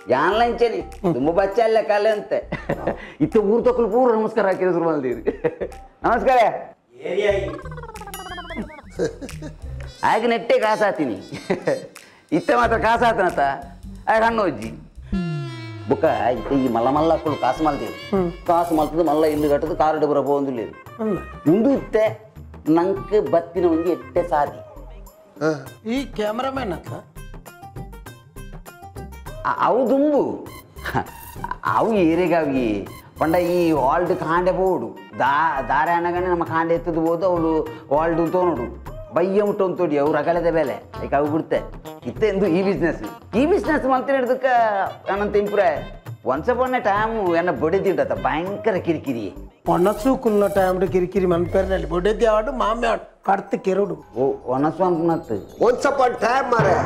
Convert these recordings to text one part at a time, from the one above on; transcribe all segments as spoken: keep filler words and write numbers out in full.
ಯಾನ್ಲ ಇಂಚೇನಿ ತುಂಬ ಬಚ್ಚ ಅಲ್ಲ ಕಾಲೆ ಅಂತೆ ಇತ್ತ ಊರು ತಕ್ಕಲು ಪೂರ ನಮಸ್ಕಾರ ಹಾಕಿದ್ರೆ ಶುರು ಮಾಡ್ತೀರಿ ನಮಸ್ಕಾರ ಹಾಗೆ ನೆಟ್ಟೆ ಕಾಸಾತೀನಿ ಇತ್ತ ಮಾತ್ರ ಕಾಸಾತನತ ಆಗ ಹಣ್ಣು ಅಜ್ಜಿ ಬುಕ್ಕ ಇತ್ತ ಈ ಮಲ್ಲ ಮಲ್ಲ ಹಾಕೊಂಡು ಕಾಸು ಮಲ್ತೀವಿ ಕಾಸು ಮಲ್ತದ ಮಲ್ಲ ಇಲ್ಲಿ ಕಟ್ಟದು ಕಾರಿಡ ಬರ ಬಂದಿಲ್ಲ ಇಂದು ಇತ್ತೆ ನಂಗೆ ಬತ್ತಿನ ಒಂದು ಎಟ್ಟೆ ಸಾದಿ ಈ ಕ್ಯಾಮ್ರಾಮ್ಯಾನ್ ಅಂತ ಅವು ದುಂಬು ಅವು ಏರಿಗಾವಿ ಪಂಡ ಈ ವಾಲ್ಡ್ ಕಾಂಡೆ ಬೋಡು ದಾ ದಾರೆ ಅನ್ನಗಂಡೆ ನಮ್ಮ ಕಾಂಡೆ ಎತ್ತದು ಹೋದು ಅವಳು ವಾಲ್ಡ್ ತೋನೋಡು ಬಯ್ಯ ಮುಟ್ಟು ಅಂತೋಡಿ ಅವ್ರು ಅಗಲದ ಬೆಲೆ ಈಗ ಅವು ಬಿಡ್ತೆ ಇತ್ತೆ ಎಂದು ಈ ಬಿಸ್ನೆಸ್ ಈ ಬಿಸ್ನೆಸ್ ಮಂತ್ರ ಹಿಡ್ದಕ್ಕೆ ಏನಂತ improve once upon a time ಏನ ಬಡಿದಿಟ್ಟತ್ತ ಭಯಂಕರ ಕಿರಿಕಿರಿ ಒಣಸು ಕುನ್ನ ಟೈಮ್ ಕಿರಿಕಿರಿ ಮನ್ಪೇರ್ನಲ್ಲಿ ಬೊಡೆದಿ ಆಡು ಮಾಮೆ ಆಡು ಕಡ್ತ ಕೆರಡು ಓ ಒಣಸು ಅಂತ ಒನ್ಸ್ ಅಪಾನ್ ಟೈಮ್ ಮಾರೆ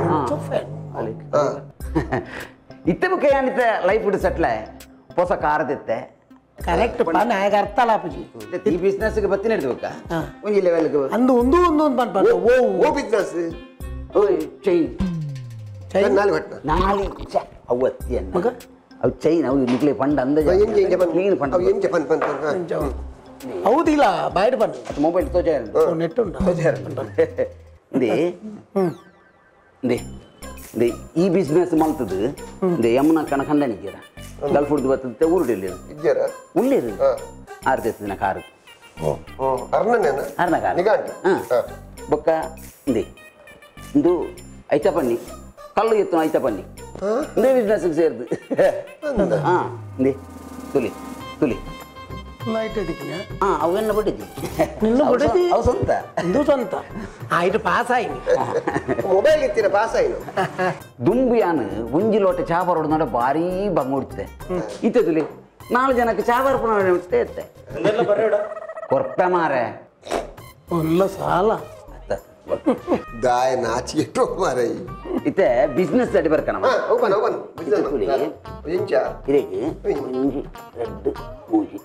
ಇತ್ತೆ ಬುಕ್ಕ ಏನಿತ್ತೆ ಲೈಫ್ ಇಡು ಸೆಟ್ಲೆ ಹೊಸ ಕಾರ್ ದಿತ್ತೆ ಕರೆಕ್ಟ್ ಪಾನ ಹೇಗೆ ಅರ್ಥ ಅಲ್ಲ ಅಪ್ಪಾಜಿ ಈ ಬಿಸ್ನೆಸ್ಗೆ ಬತ್ತಿನ ಹಿಡ್ದಬೇಕ ಒಂಜಿ ಲೆವೆಲ್ಗೆ ಅಂದು ಒಂದು ಒಂದು ಒಂದು ಪಂಪ ಓ ಓ ಬಿಸ್ನೆಸ್ ಓ ಚೈನ್ ಚೈನ್ ನಾಲ್ ಹೊಟ್ಟ ನಾಲಿ ಚ ಅವು ಅತ್ತಿಯನ್ನ ಅವು ಚೈನ್ ಅವು ನಿಕ್ಲೆ ಫಂಡ್ ಅಂದ ಎಂಜೆ ಎಂಜೆ ಬಂದ್ ಕ್ಲೀನ್ ಫಂಡ್ ಅವು ಎಂಜೆ ಬಂದ್ ಬಂದ್ ಹೌದಿಲ್ಲ ಬಾಯ್ಡ್ ಬಂದು ಮೊಬೈಲ್ ತೋಜಾರ ನೆಟ್ ಉಂಟು ತೋಜಾರ ಇಂದೆ ಇಂದೆ ಇಂದೆ ಈ ಬಿಸ್ನೆಸ್ ಮಲ್ತದು ಇಂದೆ ಯಮುನಾ ಕನಕಂಡ ನಿಗ್ಗೆರ ಗಲ್ಫ್ ಹುಡ್ದು ಬರ್ತದೆ ಊರುಡೆಲ್ಲಿ ಇದ್ದೀರಾ ಉಳ್ಳೇರು ಆರು ದಿನ ಕಾರು ಅರ್ಣನೇನ ಅರ್ಣ ಕಾರು ನಿಗಾಂಟಿ ಹಾಂ ಬೊಕ್ಕ ಇಂದೆ ಇಂದು ಐತ ಪನ್ನಿ ಕಲ್ಲು ಎತ್ತು ಐತ ಪನ್ನಿ ಇಂದೇ ಬಿಸ್ನೆಸ್ಗೆ ಸೇರ್ದು ಹಾಂ ಇಂದೆ ತುಲಿ ತುಲಿ ಲೈಟ್ ಇದಕ್ಕೆ ಹಾಂ ಅವೆಲ್ಲ ಬಿಟ್ಟಿದ್ದಿ ನಿನ್ನ ಬಿಟ್ಟಿದ್ದಿ ಅವು ಸ್ವಂತ ಇಂದು ಸ್ವಂತ ಆಯ್ತು ಪಾಸ್ ಆಯ್ನಿ ಮೊಬೈಲ್ ಇತ್ತೀರ ಪಾಸ್ ಆಯ್ನು ದುಂಬು ಯಾನು ಒಂಜಿ ಲೋಟ ಚಾ ಬರೋಡು ನೋಡ ಭಾರಿ ಬಂಗ ಉಡ್ತೆ ಇತ್ತೆ ತುಲಿ ನಾಲ್ಕು ಜನಕ್ಕೆ ಚಾ ಬರ್ಪಣ ಇತ್ತೆ ಇತ್ತೆ ಕೊರ್ಪೆ ಮಾರೆ ಒಲ್ಲ ಸಾಲ ದಾಯ ನಾಚಿಗೆಟ್ಟು ಮಾರೆ ಇತ್ತೆ ಬಿಸ್ನೆಸ್ ಅಡಿ ಬರ್ಕಣ ಓಪನ್ ಓಪನ್ ತುಲಿ ಇಂಚ ಇರೇಗೆ ಒಂಜಿ ಎರಡು ಮೂಜಿ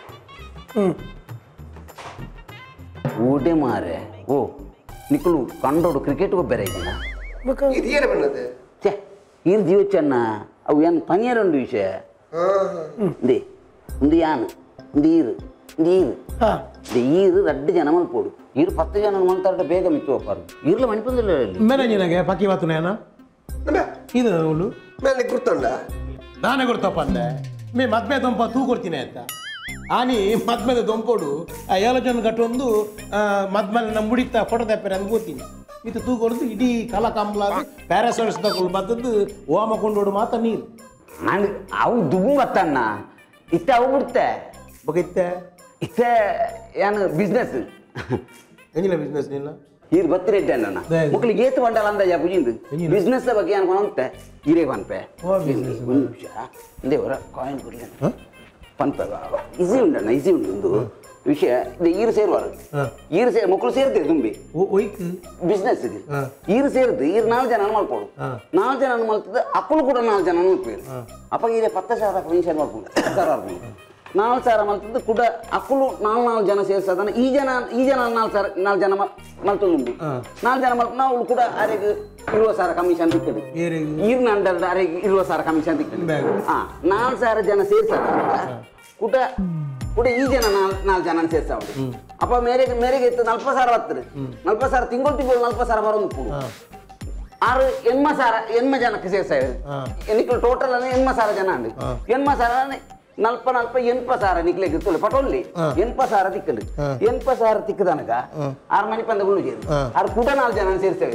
ಊಟೆ ಮಾರೆ ಓ ನಿಕ್ಕಲು ಕಂಡೋಡು ಕ್ರಿಕೆಟ್ ಬೇರೆ ಇದೀನ ಇದು ಏನು ಬಣ್ಣದೆ ಛೇ ಇರ್ ಜೀವ ಚೆನ್ನ ಅವು ಏನು ಪನಿಯರೊಂದು ವಿಷಯ ದೇ ಒಂದು ಯಾನು ಒಂದು ಈರು ಒಂದು ಈರು ದೇ ಈರು ರಡ್ಡು ಜನ ಮಲ್ಪೋಡು ಈರು ಪತ್ತು ಜನ ಮಲ್ತಾರ ಬೇಗ ಮಿತ್ತು ಹೋಗ್ಬಾರ್ದು ಈರ್ಲ ಮಣಿಪಂದಿಲ್ಲ ಮೇಲೆ ನಿನಗೆ ಪಕ್ಕಿ ಮಾತು ನೇನ ಇದು ಅವಳು ಮೇಲೆ ಗುರ್ತೊಂಡ ನಾನೇ ಗೊತ್ತಪ್ಪ ಅಂದೆ ಮೇ ಮದ್ಮೆ ದೊಂಪ ತೂ ಕೊಡ್ತೀನಿ ಅಂತ ಆನಿ ಮದ್ಮೆದ ದೊಂಪೋಡು ಆ ಏಳು ಜನ ಗಟ್ಟೊಂದು ಮದ್ಮೇಲೆ ನಮ್ಮ ಮುಡಿತ ಫೋಟೋ ತೆಪ್ಪರೆ ಅಂತ ಗೊತ್ತೀನಿ ಇದು ತೂ ಕೊಡ್ದು ಇಡೀ ಕಲ ಕಂಬಲ ಪ್ಯಾರಾಸೋಲ್ಸ್ ತಗೊಳ್ಳು ಬದ್ದದ್ದು ಓಮ ಕೊಂಡೋಡು ಮಾತ ನೀರು ನಾನು ಅವು ದುಬ್ಬು ಬತ್ತಣ್ಣ ಇತ್ತೆ ಅವು ಬಿಡ್ತೆ ಬಗಿತ್ತೆ ಇತ್ತೆ ಏನು ಬಿಸ್ನೆಸ್ ಎಂಜಿನ ಬಿಸ್ನೆಸ್ ನಿನ್ನ ಈರು ಬತ್ತಿರ ಇಟ್ಟೆ ಅಣ್ಣ ಮಕ್ಕಳಿಗೆ ಏತು ಬಂಡಲ್ಲ ಅಂದ ಬುಜಿಂದು ಬಿಸ್ನೆಸ್ ಬಗ್ಗೆ ಏನು ಕೊನಂತೆ ಈರೇ ಪನ್ಪೆ ಒಂದು ನಿಮಿಷ ದೇವರ ಕಾಯಿನ್ ಕೊಡ್ಲಿ ಪನ್ಪೆ ಈಸಿ ಉಂಟಣ್ಣ ಈಸಿ ಉಂಟು ಒಂದು ವಿಷಯ ಇದು ಈರು ಸೇರುವಾರು ಈರು ಸೇರಿ ಮಕ್ಕಳು ಸೇರ್ತೀರಿ ತುಂಬಿ ಬಿಸ್ನೆಸ್ ಇದು ಈರು ಸೇರಿದ್ದು ಈರು ನಾಲ್ಕು ಜನ ಮಾಡ್ಕೊಡು ನಾಲ್ಕು ಜನ ಮಲ್ತದ ಅಕ್ಕಳು ಕೂಡ ನಾಲ್ಕು ಜನ ಮಲ್ಪೇರು ಅಪ್ಪ ಈರೇ ಪತ್ತ ಸಾವಿರ ಕಮಿಷನ್ ಮಾಡ್ಕೊಂಡು ಸಾವಿರ ಮಾಡ್ಕೊಂಡು ನಾಲ್ಕು ಸಾವಿರ ಮಲ್ತದ್ದು ಕೂಡ ಅಕ್ಕಳು ನಾಲ್ಕು ನಾಲ್ಕು ಜನ ಸೇರ್ಸದನ್ನ ಈ ಜನ ಈ ಜನ ನಾಲ್ಕು ಸಾವಿರ ನಾಲ್ಕು ಜನ ಮಲ್ತೊಂದು ನಾಲ್ಕು ಜನ ಮಲ್ತು ನಾವು ಕೂಡ ಅರೆಗೆ ಇರುವ ಸಾವಿರ ಕಮಿಷನ್ ತಿಕ್ಕದು ಈರ್ನ ಅಂಡರ್ ಅರೆಗೆ ಇರುವ ಸಾವಿರ ಕಮಿಷನ್ ತಿಕ್ಕದು ಹಾ ನಾಲ್ಕು ಸಾವಿರ ಜನ ಸೇರ್ಸದ ಕೂಡ ಕೂಡ ಈ ಜನ ನಾಲ್ ನಾಲ್ಕು ಜನ ಸೇರ್ಸ ಅಪ್ಪ ಮೇರೆಗೆ ಮೇರೆಗೆ ಇತ್ತು ನಲ್ಪ ಸಾವಿರ ಹತ್ತಿರ ನಲ್ಪ ಸಾವಿರ ತಿಂಗಳು ತಿಂಗಳು ನಲ್ಪ ಸಾವಿರ ಬರೋದು ಕೊಡು ಆರು ಎನ್ಮ ಸಾವಿರ ಎನ್ಮ ಜನಕ್ಕೆ ಸೇರ್ಸ ಎನ್ನಿಕಲು ಟೋಟಲ್ ಅಂದ್ರೆ ಎನ್ಮ ಸಾವಿರ ಜನ ಅಂಡಿ ಎನ್ಮ ಸಾವಿರ ನಲ್ಪ ನಲ್ಪ ಎನ್ಪ ಸಾವಿರ ನಿಕ್ಲಿಕ್ಕೆ ಇರ್ತದೆ ಪಟೋಲ್ಲಿ ಎನ್ಪ ಸಾವಿರ ತಿಕ್ಕಲು ಎನ್ಪ ಸಾವಿರ ತಿಕ್ಕದನಗ ಆರು ಮನೆ ಪಂದಗಳು ಸೇರಿ ಆರು ಕೂಡ ನಾಲ್ಕು ಜನ ಸೇರ್ತೇವೆ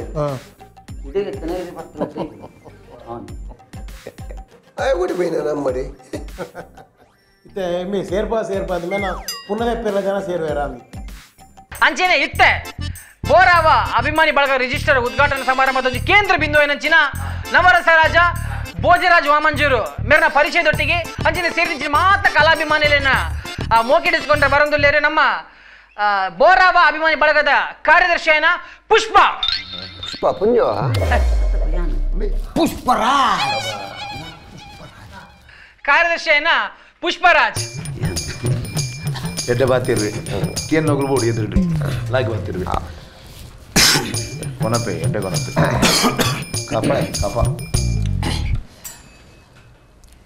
ಓಡಿపోయినా ನಮ್ಮಡಿ ಇತ್ತೆ ಮೇ ಸೇರ್ಪಾ ಸೇರ್ಪಾ ಅಂದ್ಮೇಲೆ ಪುನಃ ಪೆಲ್ಲ ಜನ ಸೇರುವೇರ ಅಂದ್ ಅಂಚೆನೆ ಇತ್ತೆ ಬೋರಾವ ಅಭಿಮಾನಿ ಬಳಗ ರಿಜಿಸ್ಟರ್ ಉದ್ಘಾಟನಾ ಸಮಾರಂಭದ ಕೇಂದ್ರ ಬಿಂದು ಏನಂಚಿನ ನವರಸ ರಾಜ ಭೋಜರಾಜ್ ವಾಮಂಜೂರು ಮೇರನ ಪರಿಚಯದೊಟ್ಟಿಗೆ ಅಂಚಿನ ಸೇರಿದ ಮಾತ ಕಲಾಭಿಮಾನಿಲೇನ ಮೋಕಿಡಿಸಿಕೊಂಡ್ರೆ ಬರಂದುಲ್ಲೇರೆ ನಮ್ಮ ಬೋರಾವ ಅಭಿಮಾನಿ ಬಳಗದ ಕಾರ್ಯದರ್ಶಿಯನ ಪುಷ್ಪ ಪುಷ್ಪ ಪುಂಜ ಪುಷ್ಪರಾಜ್ ಕಾರ್ಯದರ್ಶಿಯನ ಪುಷ್ಪರಾಜ್ ಎಡ್ಡೆ ಬಾತಿರ್ರಿ ಕೇನ್ ನೋಗ್ಲು ಬೋಡಿ ಎದ್ರಿ ಲಾಗಿ ಬಾತಿರ್ರಿ ಕೊನಪೆ ಎಡ್ಡೆ ಕೊನಪೆ ಕಪ ಕಪ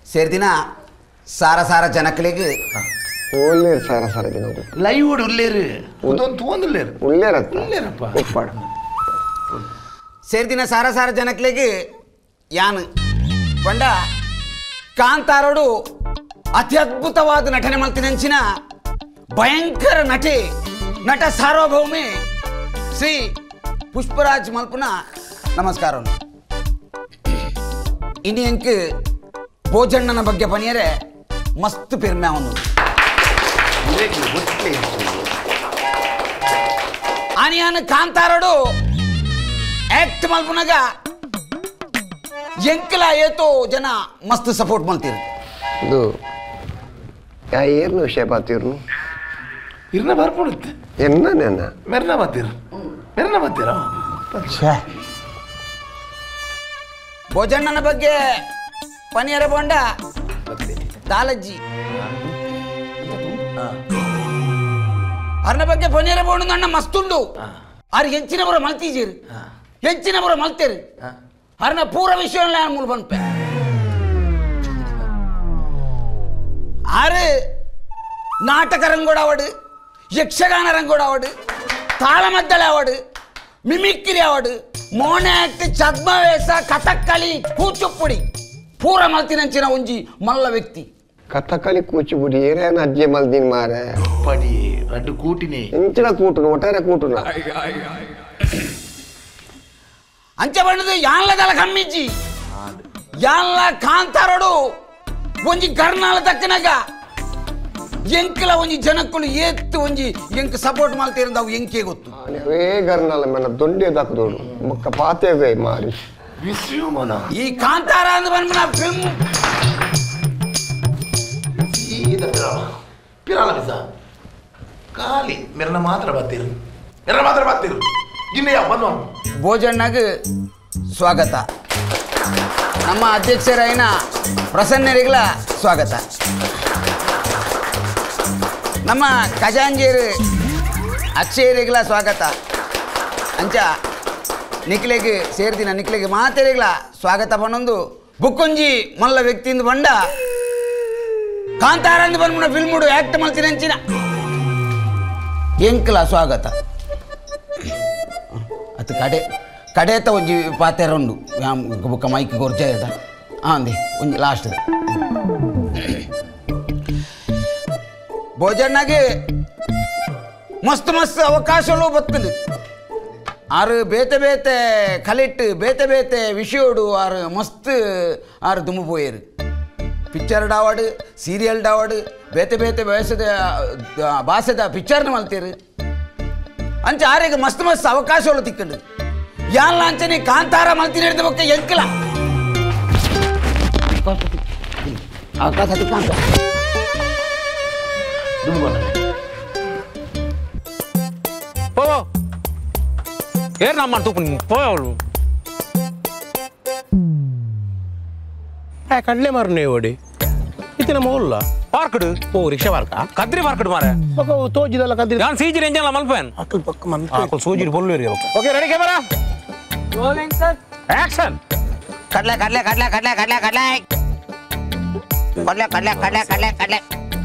ಸೇರ್ದಿನ ಸಾರ ಸಾರ ಜನಕ್ಕಳಿಗೆ ಒಳ್ಳೇರು ಸಾರ ಸಾರ ಜನ ಲೈವ್ ಓಡಿ ಉಳ್ಳೇರು ಅದೊಂದು ತಗೊಂದಿಲ್ಲೇರು ಒಳ್ಳೇರತ್ತ ಉಳ್ಳೇರಪ್ಪ ಒಪ್ಪಾಡ ಸೇರ್ದಿನ ಸಾರ ಸಾರ ಜನಕ್ಕಳಿಗೆ ಯಾನು ಪಂಡ ಕಾಂತಾರೋಡು ಅತ್ಯದ್ಭುತವಾದ ನಟನೆ ಮಲ್ತಿನಂಚಿನ ಭಯಂಕರ ನಟಿ ನಟ ಸಾರ್ವಭೌಮಿ ಶ್ರೀ ಪುಷ್ಪರಾಜ್ ಮಲ್ಪುನ ನಮಸ್ಕಾರ ಇನಿ ಅಂಕ ಭೋಜಣ್ಣನ ಬಗ್ಗೆ ಪನಿಯರೆ ಮಸ್ತ್ ಪೆರ್ಮೆ ಅವನು ಆನಿಯಾನ ಕಾಂತಾರಡು ಆಕ್ಟ್ ಮಲ್ಪುನಾಗ ಎಂಕಲ ಏತೋ ಜನ ಮಸ್ತ್ ಸಪೋರ್ಟ್ ಮಲ್ತೀರಿ ಇದು ಯಾ ಏನು ವಿಷಯ ಬಾತಿರ್ನು ಇರ್ನ ಬರ್ಕೊಡುತ್ತೆ ಎನ್ನ ನೆನ್ನ ಮೆರ್ನ ಬಾತಿರು ಮೆರ್ನ ಬಾತೀರ ಭೋಜಣ್ಣನ ಬಗ್ಗೆ ಪನಿಯರ ಬೋಂಡ ದಾಲಜ್ಜಿ ಅರ್ನ ಬಗ್ಗೆ ಪನಿಯರ ಬೋಂಡು ನನ್ನ ಮಸ್ತುಂಡು ಆರು ಹೆಂಚಿನ ಬರೋ ಮಲ್ತೀಜೀರು ಹೆಂಚಿನ ಬರೋ ಮಲ್ತೇರು ಅರ್ನ ಪೂರ ವಿಷಯ ಮೂಲ ಬಂದ್ಪೆ ಆರು ನಾಟಕ ರಂಗೋಡಾವಡು ಯಕ್ಷಗಾನ ರಂಗೋಡಾವಡು ತಾಳಮದ್ದಳೆ ಆವಡು ಮಿಮಿಕ್ರಿ ಆವಡು ಮೋನಾಕ್ಟ್ ಛದ್ಮವೇಷ ಕಥಕ್ಕಳಿ ಕೂಚುಪುಡಿ ಪೂರ ಮಲ್ತಿನಂಚಿನ ಒಂಜಿ ಮಲ್ಲ ವ್ಯಕ್ತಿ ಕಥಕಳಿ ಕೂಚಿಪುಡಿ ಏರೇನ ಅಜ್ಜೆ ಮಲ್ದಿನ ಮಾರೆ ಪಡಿ ಅಡ್ಡು ಕೂಟಿನಿ ಇಂಚಿನ ಕೂಟುನು ಒಟ್ಟಾರೆ ಕೂಟುನ ಅಂಚ ಬಣ್ಣದು ಯಾನ್ಲದಲ್ಲ ಕಮ್ಮಿಜ್ಜಿ ಯಾನ್ಲ ಕಾಂತಾರೋಡು ಒಂಜಿ ಕರ್ನಾಳ ತಕ್ಕನಾಗ ಎಂಕಲ ಒಂಜಿ ಜನಕ್ಕಳು ಏತ್ತು ಒಂಜಿ ಎಂಕ್ ಸಪೋರ್ಟ್ ಮಾಡ್ತಿರಂದ ಅವು ಎಂಕೆ ಗೊತ್ತು ಅವೇ ಗರ್ನಾಲ ಮೇನ ದೊಡ್ಡ ದಾಕದೋಡು ಮಕ್ಕ ಪಾತೆವೆ ಮಾರಿ ವಿಶ್ವಮನ ಈ ಕಾಂತಾರ ಅಂದ್ ಬಂದ್ಬಿಡ ಫಿಲ್ಮ್ ಸೀದಾ ಪಿರಾಳ ಪಿರಾಳ ಬಿಸ ಖಾಲಿ ಮೆರ್ನ ಮಾತ್ರ ಬಾತೀರು ಮೆರ್ನ ಮಾತ್ರ ಬಾತೀರು ಜಿನ್ನೆಯ ಬಂದ್ವ ಭೋಜಣ್ಣಗ ಸ್ವಾಗತ ನಮ್ಮ ಅಧ್ಯಕ್ಷರೈನ ಪ್ರಸನ್ನರಿಗಳ ಸ್ವಾಗತ ನಮ್ಮ ಖಜಾಂಜಿಯರು ಅಕ್ಷಯರಿಗಳ ಸ್ವಾಗತ ಅಂಚ ನಿಖಿಲೆಗೆ ಸೇರ್ದಿನ ನಿಖಿಲೆಗೆ ಮಾತೆರಿಗಳ ಸ್ವಾಗತ ಪನ್ನೊಂದು ಬುಕ್ಕೊಂಜಿ ಮಲ್ಲ ವ್ಯಕ್ತಿಯಿಂದ ಬಂಡ ಕಾಂತಾರಂದು ಬಂದ್ಬಿಡ ಫಿಲ್ಮುಡು ಆಕ್ಟ್ ಮಲ್ತಿನಂಚಿನ ಎಂಕಲ ಸ್ವಾಗತ ಅದು ಕಡೆ ಕಡೆತ ಒಂಜಿ ಪಾತೆರ ಉಂಡು ಬುಕ್ಕ ಮೈಕ್ ಗೊರ್ಜ ಅಂದೆ ಒಂಜಿ ಲಾಸ್ಟ್ ಭೋಜಣ್ಣಗೆ ಮಸ್ತ್ ಮಸ್ತ್ ಅವಕಾಶಗಳು ಬರ್ತದೆ ಆರು ಬೇತೆ ಬೇತೆ ಕಲಿಟ್ಟು ಬೇತೆ ಬೇತೆ ವಿಷಯೋಡು ಆರು ಮಸ್ತ್ ಆರು ದುಮ್ಮು ಪೋಯರು ಪಿಕ್ಚರ್ ಡಾವಾಡು ಸೀರಿಯಲ್ ಡಾವಾಡು ಬೇತೆ ಬೇತೆ ವಯಸ್ಸದ ಭಾಷೆದ ಪಿಕ್ಚರ್ನ ಮಲ್ತೀರು ಅಂಚ ಆರಿಗೆ ಮಸ್ತ್ ಮಸ್ತ್ ಅವಕಾಶಗಳು ತಿಕ್ಕಂಡು ಯಾನ್ಲ ಅಂಚನೆ ಕಾಂತಾರ ಮಲ್ತೀನಿ ಹಿಡಿದ ಬಕ್ಕ ಎಂಕಲ ಅವಕಾಶ ತಿಕ್ಕಂತ ಪೋ ಏರ್ ನಮ್ಮ ತೂಪು ಪೋಯವರು ಕಡ್ಲೆ ಮಾರನೆ ಓಡಿ ಇತ್ತಿನ ಮೋಲ್ಲ ಪಾರ್ಕಡು ಓ ರಿಕ್ಷಾ ಪಾರ್ಕ ಕದ್ರಿ ಪಾರ್ಕಡು ಮಾರೆ ತೋಜಿದಲ್ಲ ಕದ್ರಿ ನಾನು ಸೀಜಿ ರೇಂಜಲ್ಲ ಮಲ್ಪೇನ್ ಅಕ್ಕಲ್ ಪಕ್ಕ ಮನ್ ಸೋಜಿರ್ ಬೊಲ್ಲೇರಿ okay ready camera rolling sir action ಕಡ್ಲೆ ಕಡ್ಲೆ ಕಡ್ಲೆ ಕಡ್ಲೆ ಕಡ್ಲೆ ಕಡ್ಲೆ ಕಡ್ಲೆ ಕಡ್ಲೆ ಕಡ್ಲೆ ಕಡ್ಲೆ ಕಡ್ಲೆ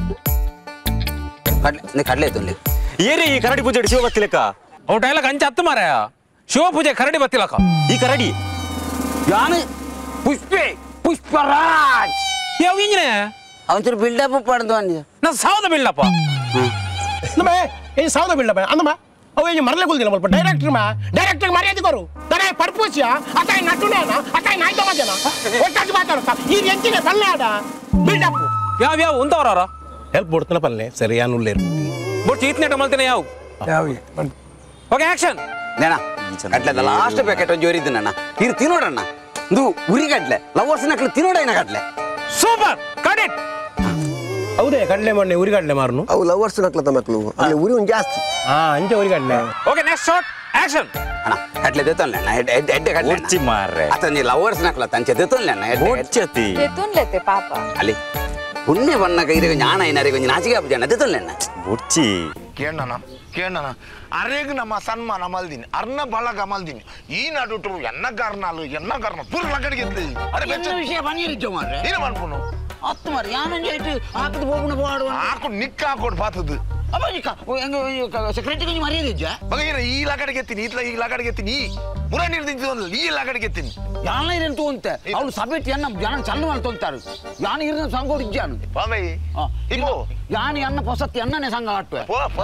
ಕಡ್ಲೆ ಕಡ್ಲೆ ತುಲ್ಲಿ ಏರಿ ಈ ಕರಡಿ ಪೂಜೆ ಶಿವ ಬತ್ತಿಲಕ್ಕ ಅವು ಡೈಲಾಗ್ ಅಂಚ ಹತ್ತು ಮಾರ ಶಿವ ಪೂಜೆ ಕರಡಿ ಬತ್ತಿಲಕ್ಕ ಈ ಕರಡಿ ಯಾನು ಪುಷ್ಪೆ ಪುಷ್ಪರಾಜ್ ಯಾವ ಹಿಂಗೆ ಅವನು ಬಿಲ್ಡಪ್ ಪಡೆದು ಅಂದ ನಾ ಸಾವದ ಬೀಳಪ್ಪ ನಮ್ಮ ಏನ್ ಸಾವದ ಬೀಳಪ್ಪ ಅಂದಮ್ಮ ಅವು ಏನು ಮರಲೆ ಕುಲ್ದಿಲ್ಲ ಸ್ವಲ್ಪ ಡೈರೆಕ್ಟರ್ ಮಾ ಡೈರೆಕ್ಟರ್ ಮರ್ಯಾದೆ ಕೊರು ತನೇ ಪರ್ಪೂಸಿಯ ಅತಾಯಿ ನಟುನೇನ ಅತಾಯಿ ನಾಯ್ತ ಮಜನ ಒಟ್ಟಾಗಿ ಮಾತಾಡ್ತಾ ಈ ಎಂಚಿನ ಪಲ್ಲೆ ಆಡ ಬಿಲ್ಡಪ್ ಯಾವ ಯಾವ ಉಂತವರ ಹೆಲ್ಪ್ ಕೊಡ್ತಾನ ಪಲ್ಲೆ ಸರಿ ಯಾನುಲ್ಲೇರು ಬಟ್ ಚೀತ್ನೇಟ ಮಲ್ತೇನೆ ಯಾವ ಯಾವ ಓಕೆ ಆಕ್ಷನ್ ನೇಣ ಕಟ್ಲೆದ ಲಾಸ್ಟ್ ಪ್ಯಾಕೆಟ್ ಜೋರಿದ್ದು ನನ್ನ ಇದು ತಿನ್ನೋಡಣ್ಣ ಇದು ಉರಿ ಕಟ್ಲೆ ಲವರ್ಸ್ ನಕ್ಲು ತಿನ್ನೋಡ ಏನ ಕಟ್ಲೆ ಸೂಪರ್ ಕಟ್ ಇಟ್ ಹೌದೇ ಕಡ್ಲೆ ಮಣ್ಣೆ ಉರಿ ಕಡ್ಲೆ ಮಾರ್ನು ಅವು ಲವರ್ಸ್ ನಕ್ಲತ್ತ ಮಕ್ಕಳು ಅಲ್ಲಿ ಉರಿ ಒಂದು ಜಾಸ್ತಿ ಹಾ ಅಂಚೆ ಉರಿ ಕಡ್ಲೆ ಓಕೆ ನೆಕ್ಸ್ಟ್ ಶಾಟ್ ಆಕ್ಷನ್ ಅಣ್ಣ ಕಟ್ಲೆ ದೇತೋನ್ಲೆ ಅಣ್ಣ ಎಡ್ಡೆ ಎಡ್ಡೆ ಎಡ್ಡೆ ಕಟ್ಲೆ ಒಚ್ಚಿ ಮಾರ್ರೆ ಅತ್ತ ನೀ ಲವರ್ಸ್ ನಕ್ಲ ತಂಚೆ ದೇತೋನ್ಲೆ ಅಣ್ಣ ಎಡ್ಡೆ ಒಚ್ಚತಿ ತೆತ್ತುನ್ಲೆತ್ತೆ ಪಾಪ ಅಲ್ಲಿ ಪುಣ್ಯ ಬಣ್ಣಗ ಇದ್ರೆ ஞான ಏನಾರೆ ಕೊಂಚ ನಾಚಿಕೆ ಆಪುಜಣ್ಣ ದೇತೋನ್ಲೆ ಅಣ್ಣ ಒಚ್ಚಿ ಕೇಳಣ ಕೇಳಣ ಅರೇಗ ನಮ್ಮ ಸನ್ಮಾನ ಮಲ್ದಿನಿ ಅರ್ನ ಬಳಗ ಮಲ್ದಿನಿ ಈ ನಾಟುಟ್ರು ಎನ್ನ ಕಾರ್ನಾಲು ಎನ್ನ ಕಾರ್ನ ಪೂರ ಲಗಡಿಗೆ ಅರೆ ಬೆಚ್ಚ ವಿಷಯ ಬನ್ನಿರಿಚ್ಚೋ ಮಾರ್ರೆ ಏನು ಮಾಡ್ಕೊಂಡು ಅತ್ತು ಮಾರಿ ಯಾನಂಜ ಆಯ್ತು ಹಾಕಿದ್ ಹೋಗುಣ ಬಾಡು ಹಾಕು ನಿಕ್ಕ ಹಾಕೋಡು ಪಾತದ್ದು ಅಪ್ಪ ನಿಕ್ಕ ಹೆಂಗ ಸೆಕ್ರೆಟರಿ ಕೊಂಚ ಮರ್ಯಾದಿಜ್ಜ ಬಗೀರ ಈ ಲಾಕಡಿಗೆ ಎತ್ತೀನಿ ಈತ್ಲ ಈ ಲಾಕಡಿಗೆ ಎತ್ತೀನಿ ಮುರ ನೀರು ತಿಂತಿದ್ದು ಈ ಲಾಕಡಿಗೆ ಎತ್ತೀನಿ ಯಾನ ಇರೇನು ತೋಂತೆ ಅವ್ಳು ಸಭೆಟ್ ಎನ್ನ ಜನ ಚಂದ ಮಾಡಿ ತೊಂತಾರೆ ಯಾನ ಇರಿನ ಸಂಘ ಇಜ್ಜಾನು ಬಾಬೈ ಇಪ್ಪು ಯಾನ ಎನ್ನ ಪೊಸತ್ತಿ ಎಣ್ಣನೆ ಸಂಘ ಆಟ್ವೆ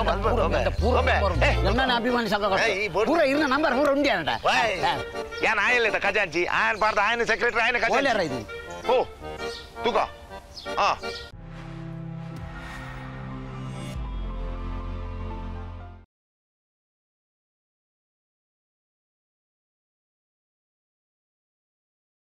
ಎಣ್ಣನೆ ಅಭಿಮಾನಿ ಸಂಘ ಪೂರ ಇರಿನ ನಂಬರ್ ಪೂರ ಉಂಡಿ ಅನಟ ಯಾನ್ ಆಯಲ್ಲ ಖಜಾಂಚಿ ಆಯನ್ ಪಾರ್ದ ಆಯನ ಸೆಕ್ರೆಟರಿ ಆಯನ ಖಜಾಂಚಿ ಇದು ಓ ತೂಕ ಹಾ